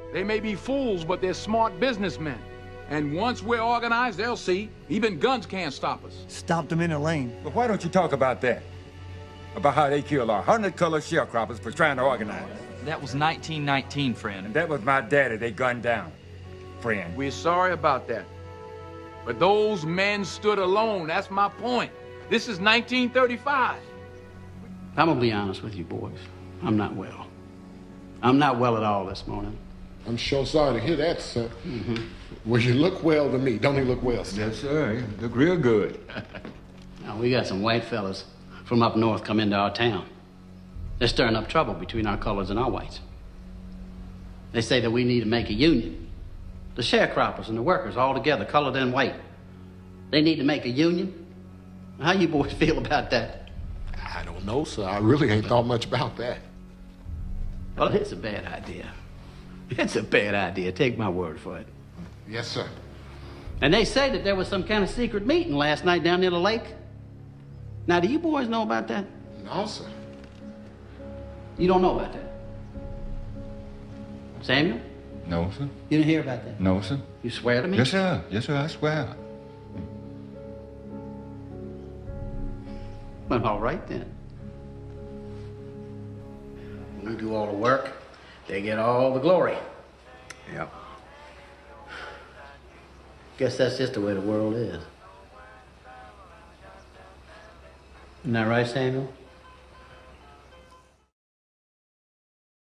They may be fools, but they're smart businessmen. And once we're organized, they'll see. Even guns can't stop us. Stopped them in their lane. But why don't you talk about that? About how they killed 100-color sharecroppers for trying to organize. That was 1919, friend. And that was my daddy they gunned down, friend. We're sorry about that. But those men stood alone. That's my point. This is 1935. I'm gonna be honest with you, boys. I'm not well. I'm not well at all this morning. I'm sure sorry to hear that, sir. Well, you look well to me. Don't he look well, sir? Yes, sir. You look real good. Now, we got some white fellas from up north come into our town. They're stirring up trouble between our colors and our whites. They say that we need to make a union. The sharecroppers and the workers all together, colored and white. They need to make a union. How you boys feel about that? I don't know, sir. I really ain't thought much about that. Well, it's a bad idea. It's a bad idea. Take my word for it. Yes, sir. And they say that there was some kind of secret meeting last night down near the lake. Now, do you boys know about that? No, sir. You don't know about that? Samuel? No, sir. You didn't hear about that? No, sir. You swear to me? Yes, sir. Yes, sir, I swear. Well, all right then. We do all the work. They get all the glory. Yep. Guess that's just the way the world is. Isn't that right, Samuel?